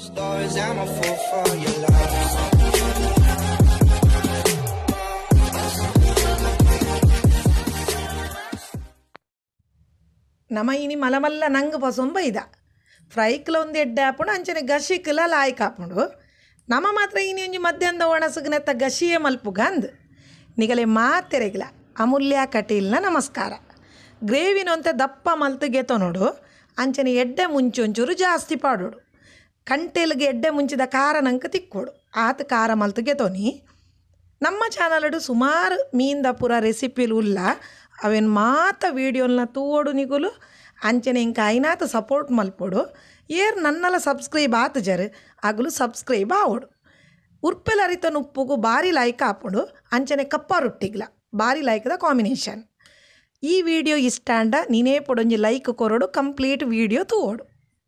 Stars, I'm a fool for your love. ನಮ ಇನಿ ಮಲಮಲ್ಲ ನಂಗೆ ಪಸೊಂಬ ಇದ ಫ್ರೈಕ್ಲ ಒಂದು ಎಡ್ಡೆ ಹಾಪುಂಡು ಅಂಚನೆ ಗಶಿಕ್ಲ ಲಾಯ್ಕ್ ಹಾಪುಂಡು ನಮ ಮಾತ್ರ ಇನಿ ಒಂಜಿ ಮಧ್ಯಾಹ್ನದ ಒಣಸಗನೆತ್ತ ಗಶಿಯೇ ಮಲ್ಪುಗ ಅಂದು ನಿಗಲೆ ಮಾತೆರೆಗಿಲ ಅಮೂಲ್ಯ ಕಟೀಲ್ನ ನಮಸ್ಕಾರ. ಗ್ರೇವಿನೊಂತೆ ದಪ್ಪ ಮಲ್ತಿಗೆ ತೊನೋಡು ಅಂಚನೆ ಎಡ್ಡೆ ಮುಂಚೆ ಒಂಚೂರು ಜಾಸ್ತಿ ಪಾಡೋಡು. ಕಂಟೆಲ್ಗೆ ಎಡ್ಡೆ ಮುಂಚಿದ ಖಾರ ನಂಗೆ ತಿಕ್ಕೋಡು ಆತ ಖಾರ ಮಲ್ತಿಗೆ ತೊನಿ. ನಮ್ಮ ಚಾನಲ್ಡು ಸುಮಾರು ಮೀನ್ದ ಪೂರ ರೆಸಿಪಿಲು ಉಲ್ಲ ಅವೇನು ಮಾತ ವೀಡಿಯೋಲ್ನ ತೂವೋಡು ನಿಗುಲು ಅಂಚನೆ ಇಂಕ ಐನಾತ ಸಪೋರ್ಟ್ ಮಲ್ಪೋಡು. ಏರ್ ನನ್ನಲ್ಲ ಸಬ್ಸ್ಕ್ರೈಬ್ ಆತು ಜರು ಆಗಲು ಸಬ್ಸ್ಕ್ರೈಬ್ ಆವೋಡು. ಉರ್ಪೆಲ ಅರಿತನ ಉಪ್ಪುಗು ಭಾರಿ ಲೈಕ್ ಹಾಪೋಡು ಅಂಚನೆ ಕಪ್ಪ ರೊಟ್ಟಿಗ್ಲ ಭಾರಿ ಲೈಕ್ದ ಕಾಂಬಿನೇಷನ್. ಈ ವಿಡಿಯೋ ಇಷ್ಟ ಅಂಡ ನೀನೇ ಪೊಡೊಂಜಿ ಲೈಕ್ ಕೊರೋಡು ಕಂಪ್ಲೀಟ್ ವಿಡಿಯೋ ತೂವೋಡು.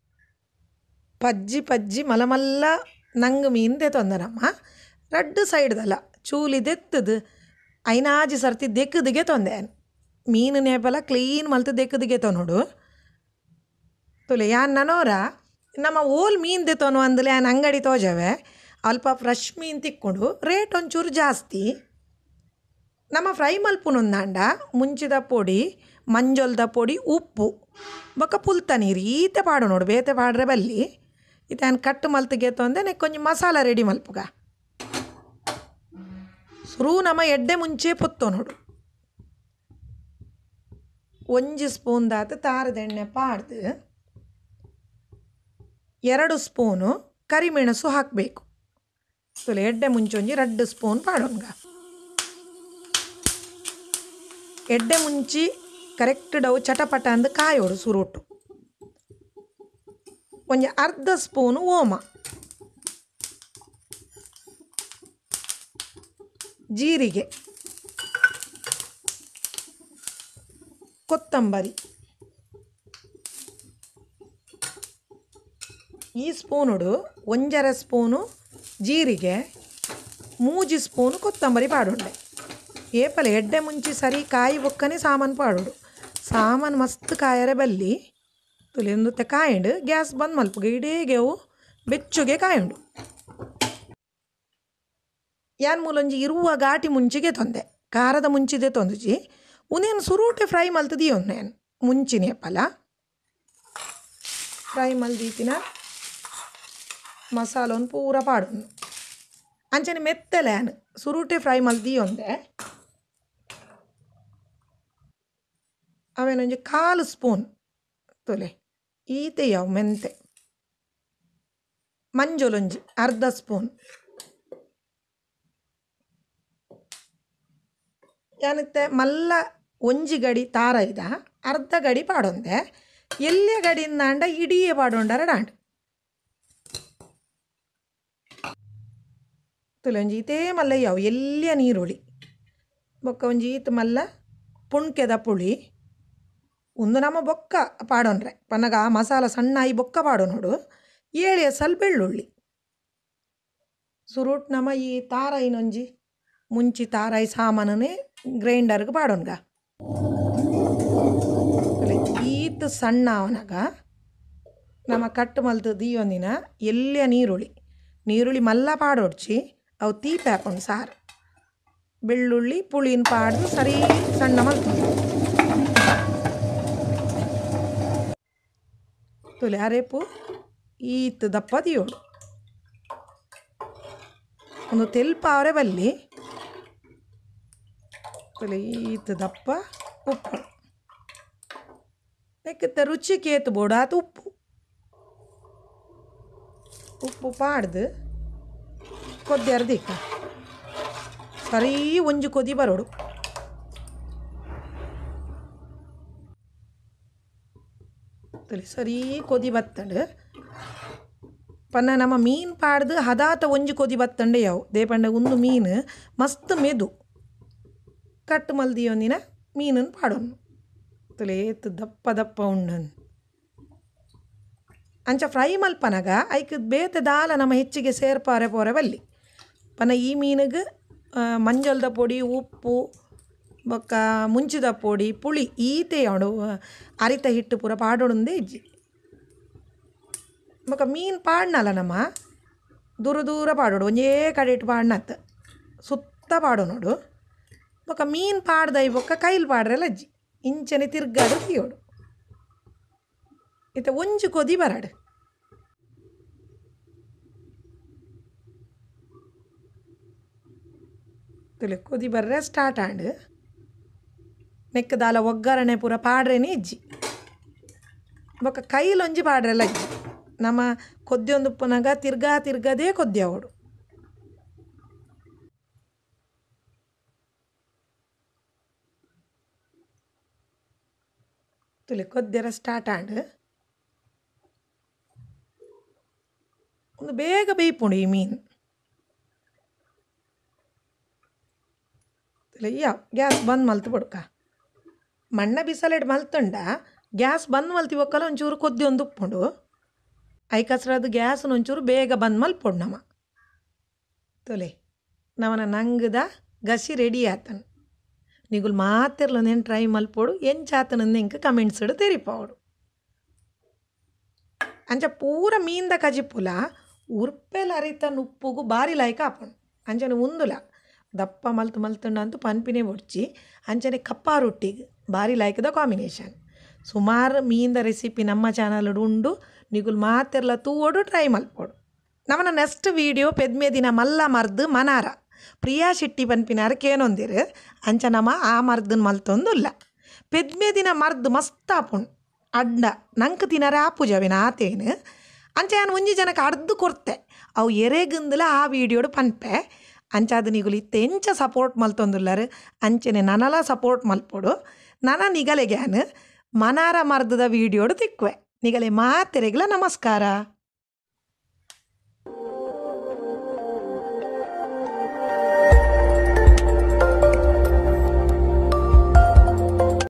ಪಜ್ಜಿ ಮಲಮಲ್ಲ ನಂಗೆ ಮೀನು ತೆತ್ತೊಂದನಮ್ಮ ರಡ್ಡು ಸೈಡ್ದಲ್ಲ ಚೂಲಿ ದೆತ್ತದು ಐನಾಜಿ ಸರ್ತಿ ದೆಕ್ಕದಿಗೆ ತೊಂದೆ ಮೀನು ನೇಪಲ ಕ್ಲೀನ್ ಮಲ್ತು ದೆಕ್ಕದಿಗೆ ತೊನೋಡು ತುಲೆ ಯಾನ್ ನನೋರ ನಮ್ಮ ಓಲ್ ಮೀನು ದೆತ್ತೋನು ಅಂದಲೆ ಯಾನ್ ಅಂಗಡಿ ತೋಜವೆ ಅಲ್ಪ ಫ್ರೆಶ್ ಮೀನು ತಿಕ್ಕೊಂಡು ರೇಟ್ ಒಂಚೂರು ಜಾಸ್ತಿ. ನಮ್ಮ ಫ್ರೈ ಮಲ್ಪುನೊಂದಾಂಡ ಮುಂಚಿದ ಪೊಡಿ ಮಂಜೊಲ್ದ ಪೊಡಿ ಉಪ್ಪು ಬೊಕ್ಕ ಪುಲ್ತ ನೀರು ಈತೆ ಪಾಡು ನೋಡು ಬೇತೆ ಪಾಡ್ರೆ ಬಲ್ಲಿ ಇದೇನು ಕಟ್ಟು ಮಲ್ತಿಗೆ ತೊಂದೆ ನೆಕ್ಕೊಂಜಿ ಮಸಾಲ ರೆಡಿ ಮಲ್ಪುಗ ಸುರು ನಮ್ಮ ಎಡ್ಡೆ ಮುಂಚೆ ಪೊತ್ತೋ ನೋಡು. 1 ಸ್ಪೂನ್ ದಾತ ತಾರದೆಣ್ಣೆ ಪಾಡ್ದು 2 ಸ್ಪೂನು ಕರಿಮೆಣಸು ಹಾಕಬೇಕು. ತುಲೆ ಎಡ್ಡೆ ಮುಂಚೆ ಒಂಜಿ 2 ಸ್ಪೂನ್ ಪಾಡೋನ್ಗ ಎಡ್ಡೆ ಮುಂಚಿ ಕರೆಕ್ಟ್ ಡವ್ ಚಟಪಟ ಅಂದು ಕಾಯೋಡು ಸುರುಟು. ಒಂಜಿ ಅರ್ಧ ಸ್ಪೂನು ಓಮ ಜೀರಿಗೆ ಕೊತ್ತಂಬರಿ ಈ ಸ್ಪೂನುಡು 1.5 ಸ್ಪೂನು ಜೀರಿಗೆ 3 ಸ್ಪೂನು ಕೊತ್ತಂಬರಿ ಪಾಡುಂಡೆ ಏಪಲೆ ಎಡ್ಡೆ ಮುಂಚಿ ಸರಿ ಕಾಯಿ ಬೊಕ್ಕನೆ ಸಾಮಾನು ಪಾಡೋಡು. ಸಾಮಾನು ಮಸ್ತ್ ಕಾಯರೆ ಬಲ್ಲಿ ತುಲಿಂದುತ್ತೆ ಕಾಯಂಡು ಗ್ಯಾಸ್ ಬಂದ್ ಮಲ್ಪುಗೆ ಇಡೀಗೆವು ಬೆಚ್ಚುಗೆ ಕಾಯಂಡು. ಯಾನ್ ಮೂಲೊಂಜಿ ಇರುವ ಘಾಟಿ ಮುಂಚಿಗೆ ತೊಂದೆ ಖಾರದ ಮುಂಚಿದೆ ತೊಂದುಜಿ ಉನೇನು ಸುರೂಟೆ ಫ್ರೈ ಮಲ್ತದಿ ಒನ್ನೇನು ಮುಂಚಿನೇ ಪಲ ಫ್ರೈ ಮಲ್ದೀತಿನ ಮಸಾಲೊಂದು ಪೂರ ಪಾಡೋನು ಅಂಚನೆ ಮೆತ್ತಲೇನು ಸುರೂಟೆ ಫ್ರೈ ಮಲ್ದಿ ಒಂದೆ ಅವೇನೊಂಜಿ 1/4 ಸ್ಪೂನ್ ತೊಲೆ ಈತೆ ಯಾವ ಮೆಂತೆ ಮಂಜೊಲೊಂಜಿ ಅರ್ಧ ಸ್ಪೂನ್ ಏನತ್ತೆ ಮಲ್ಲ ಒಂಜಿ ಗಡಿ ತಾರ ಇದ ಅರ್ಧ ಗಡಿ ಪಾಡೊಂದೆ ಎಲ್ಲೆ ಗಡಿಂದಾಂಡ ಇಡಿಯೇ ಪಾಡೊಂಡರ ಡಾಂಡ್ ತುಲೆ ಒಂಜಿ ಈತೇ ಮಲ್ಲ ಯಾವ ಎಲ್ಲಿಯ ನೀರುಳ್ಳಿ ಬೊಕ್ಕ ಒಂಜಿ ಈತ ಮಲ್ಲ ಪುಣ್ಕೆದ ಪುಳಿ ಒಂದು ನಮ್ಮ ಬೊಕ್ಕ ಪಾಡೋನ್ರೆ ಪನ್ನಗ ಆ ಮಸಾಲ ಸಣ್ಣ ಈ ಬೊಕ್ಕ ಪಾಡೋ ನೋಡು 7 ಎಸಲ್ ಬೆಳ್ಳುಳ್ಳಿ ಸುರುಟ್ ನಮ್ಮ ಈ ತಾರ ಇನ್ನೊಂಜಿ ಮುಂಚಿ ತಾರಾಯಿ ಸಾಮಾನೇ ಗ್ರೈಂಡರ್ಗೆ ಪಾಡೋನ್ಗ ಈತ ಸಣ್ಣ ಅವನಾಗ ನಮ್ಮ ಕಟ್ಟು ಮಲ್ತು ದೀಯೊಂದಿನ ಎಲ್ಲಿಯ ನೀರುಳ್ಳಿ ಮಲ್ಲ ಪಾಡೋಡ್ಚಿ ಅವು ತೀಪೆ ಹಾಕೊಂಡು ಸಾರು ಬೆಳ್ಳುಳ್ಳಿ ಪುಳಿನ ಪಾಡ್ದು ಸರಿ ಸಣ್ಣ ಮಲ್ತು ತುಲೆ ಅರೆಪು ಈತ ದಪ್ಪ ದಿಯೋಡು ಒಂದು ತೆಲ್ಪ ಅವರೆ ಬಲ್ಲಿ ತುಲೆ ಈತ ದಪ್ಪ ಉಪ್ಪು ನೆಕ್ಕಿತ್ತ ರುಚಿ ಕೇತು ಬೋಡು ಆತು ಉಪ್ಪು ಪಾಡ್ದು ಕೊದ್ದಿ ಅರ್ದಿಕ್ಕ ಸರಿ ಒಂಜು ಕೊದಿ ಬರೋಡು ತುಲೆ ಸರಿ ಕೊದಿ ಬತ್ತಂಡು ಪನ್ನ ನಮ್ಮ ಮೀನು ಪಾಡ್ದು ಹದಾತ ಒಂಜಿ ಕೊದಿ ಬತ್ತಂಡೆ ಯಾವು ದೇಪಂಡ ಒಂದು ಮೀನು ಮಸ್ತ್ ಮೆದು ಕಟ್ಟು ಮಲ್ದಿಯೊಂದಿನ ಮೀನನ್ನು ಪಾಡೋನು ತುಲೆ ಏತು ದಪ್ಪ ಉಂಡನ್ ಅಂಚ ಫ್ರೈ ಮಲ್ಪನಗ ಐಕ್ ಬೇತೆ ದಾಲ ನಮ್ಮ ಹೆಚ್ಚಿಗೆ ಸೇರ್ಪಾರೆ ಪೋರೆ ಬಲ್ಲಿ ಪನ ಈ ಮೀನಿಗೆ ಮಂಜಲ್ದ ಪೊಡಿ ಉಪ್ಪು ಬೊಕ್ಕ ಮುಂಚಿದ ಪೊಡಿ ಪುಳಿ ಈತೆ ಅವಡು ಅರಿತ ಹಿಟ್ಟು ಪೂರ ಪಾಡೋಡುಂದೇ ಇಜ್ಜಿ ಬೊಕ ಮೀನು ಪಾಡ್ನಲ್ಲ ನಮ್ಮ ದೂರ ದೂರ ಪಾಡೋಡು ಒಂಜೇ ಕಡೆ ಇಟ್ಟು ಪಾಡ್ನತ್ತ ಸುತ್ತ ಪಾಡೋ ನೋಡು ಬೊಕ ಮೀನು ಪಾಡ್ದೈ ಬೊಕ್ಕ ಕೈಲಿ ಪಾಡ್ರೆಲ್ಲ ಅಜ್ಜಿ ಇಂಚನೆ ತಿರ್ಗಾಡು ತೀಯೋಡು ಇತ್ತ ಒಂಜು ಕೊದಿ ಬರಾಡು ತುಲೆ ಕೊದಿ ಬರ್ರೆ ಸ್ಟಾರ್ಟ್ ಆಂಡ್ ನೆಕ್ಕದಾಲ ಒಗ್ಗರಣೆ ಪೂರ ಪಾಡ್ರೇನೆ ಇಜ್ಜಿ ಬೊಕ ಕೈಲೊಂಜಿ ಪಾಡ್ರೆಲ್ಲ ಅಜ್ಜಿ ನಮ್ಮ ಕೊದ್ದೊಂದುಪ್ಪನಾಗ ತಿರ್ಗದೇ ಕೊದ್ಯಾವೋಡು ತುಲೆ ಕೊದ್ದೆರ ಸ್ಟಾರ್ಟ್ ಆಂಡ್ ಒಂದು ಬೇಗ ಬೇಯ್ಪುಂಡು ಈ ಮೀನು ಗ್ಯಾಸ್ ಬಂದ್ ಮಲ್ತು ಬಿಡ್ಕ ಮಣ್ಣ ಬಿಸಲೆಡ್ ಮಲ್ತುಂಡ ಗ್ಯಾಸ್ ಬಂದ್ ಮಲ್ತಿ ಒಕ್ಕಲ್ಲ ಒಂಚೂರು ಕೊದ್ದಿ ಒಂದು ಉಪ್ಪುಂಡು ಐಕಸ್ರದ್ದು ಗ್ಯಾಸ್ನ ಒಂಚೂರು ಬೇಗ ಬಂದ್ ಮಲ್ಪೊಡು ನಮ್ಮ ತೊಲೆ ನವನ ನಂಗದ ಗಸಿ ರೆಡಿ ಆತನು ನಿಗುಲು ಮಾತಿರ್ಲಂದೇನು ಟ್ರೈ ಮಲ್ಪೋಡು ಎಂಚಾತನಂದು ಎಂಕ ಕಮೆಂಟ್ಸ್ ಇಡು ತೆರಿಪೋಡು ಅಂಚ ಪೂರ ಮೀನ್ದ ಕಜಿಪುಲ ಉರ್ಪೆಲ ಅರಿತ ಉಪ್ಪುಗು ಬಾರಿ ಲಾಯ್ಕ ಹಾಪುಂಡು ಅಂಚನೆ ಉಂದುಲ ದಪ್ಪ ಮಲ್ತು ಮಲ್ತುಂಡ ಅಂತೂ ಪನ್ಪಿನೇ ಒಡ್ಚಿ ಅಂಚನೆ ಕಪ್ಪ ರೊಟ್ಟಿಗೆ ಬಾರಿ ಲಾಯ್ಕದ ಕಾಂಬಿನೇಷನ್ ಸುಮಾರು ಮೀನ್ದ ರೆಸಿಪಿ ನಮ್ಮ ಚಾನಲ್ ಉಂಡು ನಿಗುಲು ಮಾತೆರ್ಲ ತೂವೋಡು ಟ್ರೈ ಮಲ್ಪೋಡು ನಮ್ಮನ ನೆಕ್ಸ್ಟ್ ವೀಡಿಯೋ ಪೆದ್ಮೆ ದಿನ ಮಲ್ಲ ಮರ್ದು ಮನಾರ ಪ್ರಿಯಾ ಶೆಟ್ಟಿ ಪನ್ಪಿನಾರ ಕೇನೊಂದಿರು ಅಂಚ ನಮ್ಮ ಆ ಮರ್ದನ್ ಮಲ್ತೊಂದುಲ್ಲ ಪೆದ್ಮೆ ದಿನ ಮರ್ದು ಮಸ್ತ್ ಆಪುಂಡು ಅಡ್ಡ ನಂಗೆ ತಿನ್ನರ ಆಪುಜವಿನ ಆತೇನು ಅಂಚ ನಾನು ಒಂಜಿ ಜನಕ್ಕೆ ಅರ್ದು ಕೊಡ್ತೆ ಅವು ಎರೆಗಂದಲ ಆ ವೀಡಿಯೋಡು ಪನ್ಪೆ ಅಂಚ ಅದು ನಿಗುಲು ಇತ್ತೆ ಎಂಚ ಸಪೋರ್ಟ್ ಮಲ್ತೊಂದುಲ್ಲರು ಅಂಚನೆ ನನಲ ಸಪೋರ್ಟ್ ಮಲ್ಪೊಡು ನನ್ನ ನಿಗಲೆಗ್ಯಾನು ಮನಾರ ಮರ್ದದ ವೀಡಿಯೋಡು ತಿಕ್ಕುವೆ ನಿಗಲೆ ಮಾತೆರೆಗ್ಲ ನಮಸ್ಕಾರ.